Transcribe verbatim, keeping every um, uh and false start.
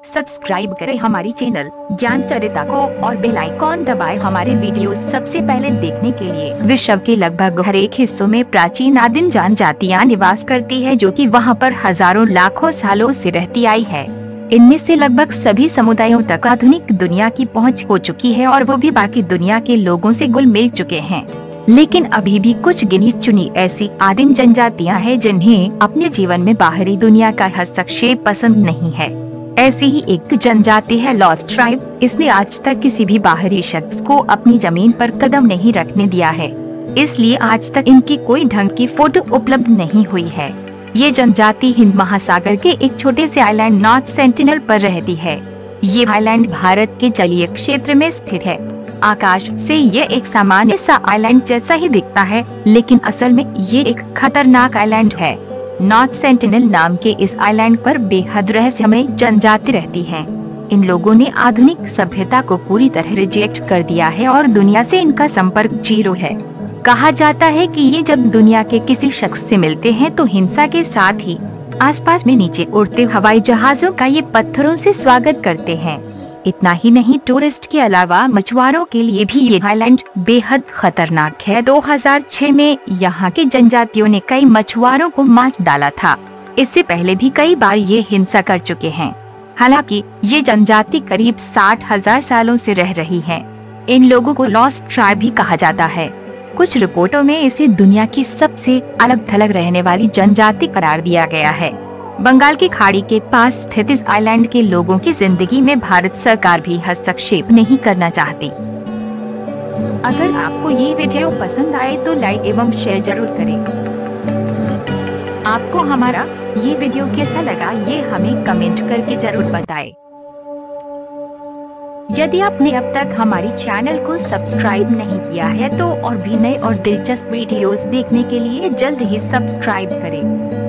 Subscribe करें हमारी channel ज्ञान सरिता को और बेल आइकॉन दबाएं हमारे वीडियो सबसे पहले देखने के लिए। विश्व के लगभग हर एक हिस्सों में प्राचीन आदिम जनजातियां निवास करती है, जो कि वहां पर हजारों लाखों सालों से रहती आई है। इनमें से लगभग सभी समुदायों तक आधुनिक दुनिया की पहुंच हो चुकी है और वो भी बाकी दुनिया के लोगों से घुल मिल चुके हैं। लेकिन अभी भी कुछ गिनी चुनी ऐसी आदिम जनजातियां हैं जिन्हें अपने जीवन में बाहरी दुनिया का हस्तक्षेप पसंद नहीं है। ऐसी ही एक जनजाति है लॉस्ट ट्राइब। इसने आज तक किसी भी बाहरी शख्स को अपनी जमीन पर कदम नहीं रखने दिया है, इसलिए आज तक इनकी कोई ढंग की फोटो उपलब्ध नहीं हुई है। ये जनजाति हिंद महासागर के एक छोटे से आइलैंड नॉर्थ सेंटिनल पर रहती है। ये आइलैंड भारत के जलीय क्षेत्र में स्थित है। आकाश से ये एक सामान्य सा आइलैंड जैसा ही दिखता है, लेकिन असल में ये एक खतरनाक आइलैंड है। नॉर्थ सेंटिनल नाम के इस आइलैंड पर बेहद रहस्यमय जनजाति रहती है। इन लोगों ने आधुनिक सभ्यता को पूरी तरह रिजेक्ट कर दिया है और दुनिया से इनका संपर्क जीरो है। कहा जाता है कि ये जब दुनिया के किसी शख्स से मिलते हैं तो हिंसा के साथ ही आसपास में नीचे उड़ते हवाई जहाजों का ये पत्थरों से स्वागत करते हैं। इतना ही नहीं, टूरिस्ट के अलावा मछुआरों के लिए भी ये आइलैंड बेहद खतरनाक है। दो हज़ार छह में यहाँ के जनजातियों ने कई मछुआरों को मार डाला था। इससे पहले भी कई बार ये हिंसा कर चुके हैं। हालांकि ये जनजाति करीब साठ हजार सालों से रह रही है। इन लोगों को लॉस्ट ट्राइब भी कहा जाता है। कुछ रिपोर्टों में इसे दुनिया की सबसे अलग थलग रहने वाली जनजाति करार दिया गया है। बंगाल की खाड़ी के पास स्थित इस आइलैंड के लोगों की जिंदगी में भारत सरकार भी हस्तक्षेप नहीं करना चाहती। अगर आपको ये वीडियो पसंद आए तो लाइक एवं शेयर जरूर करें। आपको हमारा ये वीडियो कैसा लगा ये हमें कमेंट करके जरूर बताएं। यदि आपने अब तक हमारी चैनल को सब्सक्राइब नहीं किया है तो और भी नए और दिलचस्प वीडियोस देखने के लिए जल्द ही सब्सक्राइब करें।